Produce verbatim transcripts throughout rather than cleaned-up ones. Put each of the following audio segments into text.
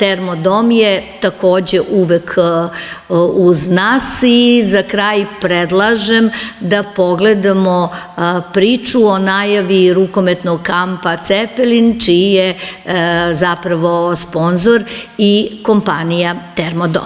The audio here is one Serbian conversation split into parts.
Termodom je takođe uvek uz nas i za kraj predlažem da pogledamo priču o najavi rukometnog kampa Cepelin, čiji je zapravo sponzor i kompanija Termodom.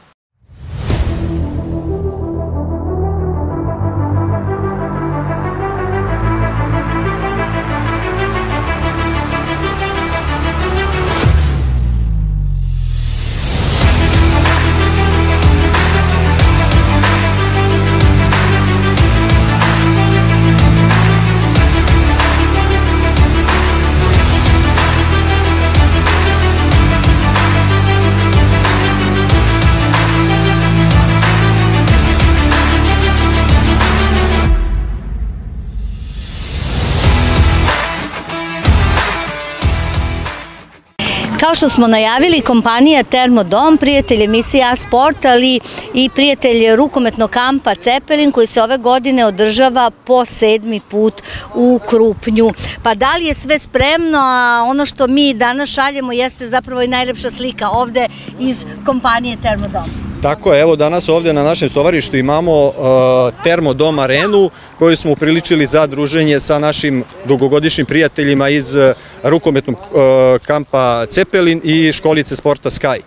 Kao što smo najavili, kompanija Termodom, prijatelj emisije A Sport, ali i prijatelj rukometnog kampa Cepelin, koji se ove godine održava po sedmi put u Krupnju. Pa da li je sve spremno, a ono što mi danas šaljemo jeste zapravo i najlepša slika ovde iz kompanije Termodom. Tako je, evo danas ovdje na našem stovarištu imamo Termodom arenu koju smo upriličili za druženje sa našim dugogodišnjim prijateljima iz rukometnog kampa Cepelin i školice sporta Sky.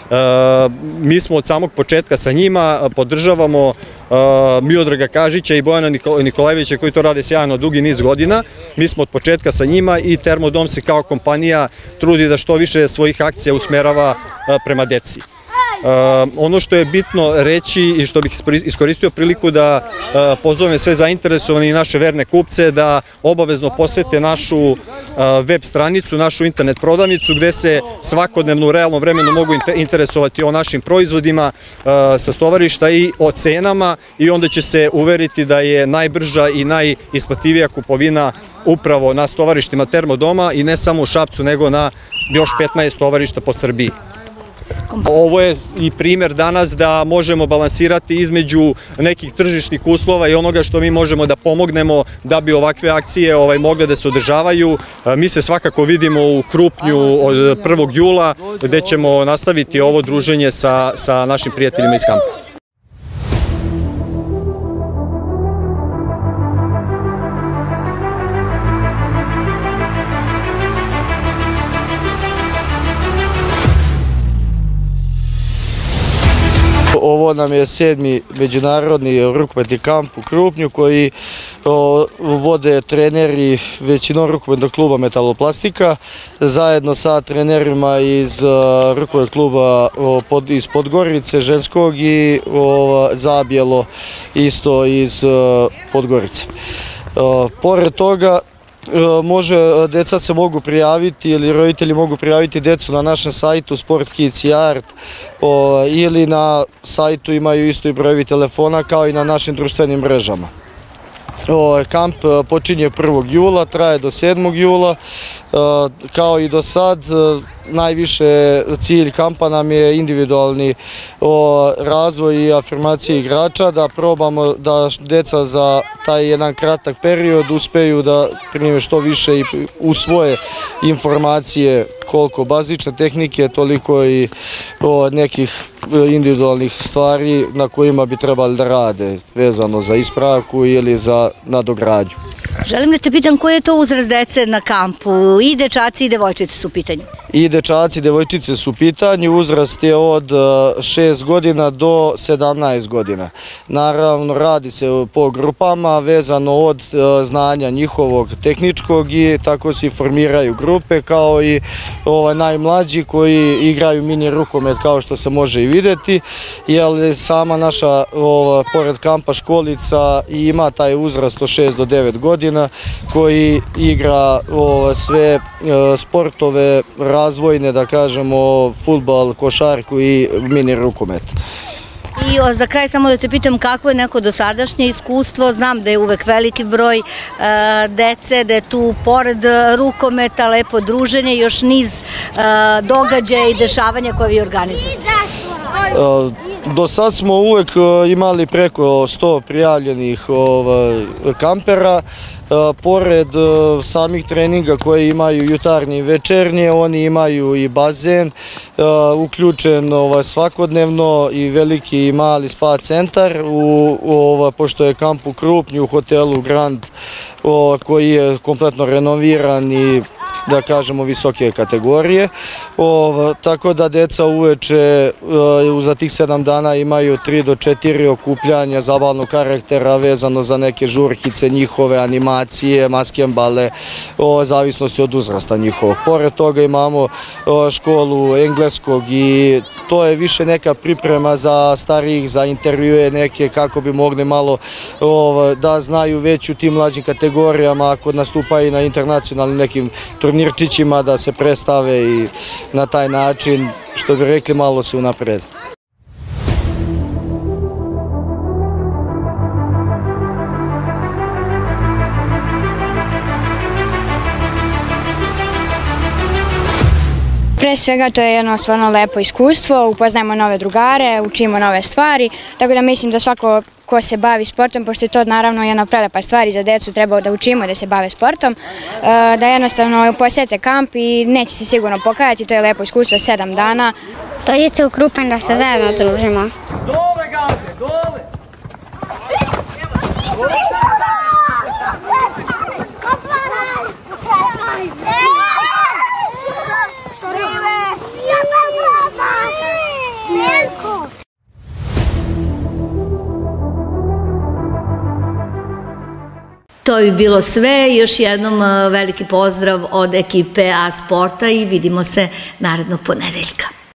Mi smo od samog početka sa njima, podržavamo Miodraga Kažića i Bojana Nikolajevića koji to rade sjajno dugi niz godina. Mi smo od početka sa njima i Termodom se kao kompanija trudi da što više svojih akcija usmerava prema deci. Ono što je bitno reći i što bih iskoristio priliku da pozovem sve zainteresovane i naše verne kupce da obavezno posete našu web stranicu, našu internet prodavnicu gde se svakodnevno u realnom vremenu mogu interesovati o našim proizvodima sa stovarišta i o cenama i onda će se uveriti da je najbrža i najisplativija kupovina upravo na stovarištima Termodoma i ne samo u Šapcu nego na još petnaest stovarišta po Srbiji. Ovo je i primjer danas da možemo balansirati između nekih tržišnih uslova i onoga što mi možemo da pomognemo da bi ovakve akcije mogle da se održavaju. Mi se svakako vidimo u Krupnju od prvog jula gde ćemo nastaviti ovo druženje sa našim prijateljima iz kampa. Ovo nam je sedmi međunarodni rukometni kamp u Krupnju koji vode treneri većinom rukometnog kluba Metaloplastika zajedno sa trenerima iz rukometnog kluba iz Podgorice, ženskog i Zabijelo isto iz Podgorice. Pored toga, može, deca se mogu prijaviti ili roditelji mogu prijaviti decu na našem sajtu Sport Kids i Art ili na sajtu imaju isto i brojevi telefona kao i na našim društvenim mrežama. Kamp počinje prvog jula, traje do sedmog jula, kao i do sad. Najviše cilj kampa nam je individualni razvoj i afirmacija igrača, da probamo da deca za taj jedan kratak period uspeju da prime što više i usvoje informacije, koliko bazične tehnike, toliko i nekih individualnih stvari na kojima bi trebali da rade, vezano za ispravku ili za nadogradnju. Želim da te pitam koji je to uzrast dece na kampu, i dečaci i devojčice su u pitanju? I dečaci i devojčice su u pitanju, uzrast je od šest godina do sedamnaest godina. Naravno, radi se po grupama, vezano od znanja njihovog tehničkog i tako se formiraju grupe, kao i najmlađi koji igraju mini rukomet, kao što se može i videti, jer sama naša, pored kampa, školica ima taj uzrast od šest do devet godina, koji igra sve sportove razvojne, da kažemo, fudbal, košarku i mini rukomet. I za kraj samo da te pitam kako je neko dosadašnje iskustvo, znam da je uvek veliki broj dece, da je tu pored rukometa lepo druženje, još niz događaja i dešavanja koje vi organizujete. Do sad smo uvek imali preko sto prijavljenih kampera. Pored samih treninga koje imaju jutarnje i večernje, oni imaju i bazen uključen svakodnevno i veliki i mali spa centar, pošto je kamp u Krupnju u hotelu Grand koji je kompletno renoviran i da kažemo visoke kategorije, tako da deca uveče za tih sedam dana imaju tri do četiri okupljanja zabavnog karaktera vezano za neke žurkice, njihove animacije, maskembale, zavisnosti od uzrasta njihovog. Pored toga imamo školu engleskog i to je više neka priprema za starijih, za intervjue neke kako bi mogli malo da znaju već u tim mlađim kategorijama ako nastupaju na internacionalnim nekim turnirčićima da se predstave i na taj način, što bi rekli, malo se unapred. Pre svega to je jedno stvarno lepo iskustvo, upoznajemo nove drugare, učimo nove stvari, tako da mislim da svako ko se bavi sportom, pošto je to naravno jedna prelepa stvar i za decu treba da učimo da se bave sportom, da jednostavno posete kamp i neće se sigurno pokajati, to je lepo iskustvo, sedam dana. Dođite u Krupanj da se zajedno družimo. Dole gaze, dole! To bi bilo sve, još jednom veliki pozdrav od ekipe A Sporta i vidimo se narednog ponedeljka.